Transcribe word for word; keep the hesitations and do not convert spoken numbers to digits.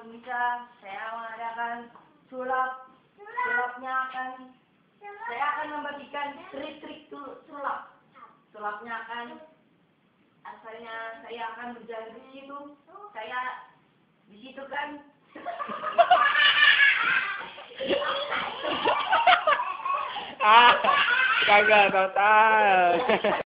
bisa saya mengadakan sulap. Sulapnya akan saya akan membagikan trik-trik sulap. Sulapnya akan asalnya saya akan berjalan di situ. Saya di situ kan. Ah, kagak total.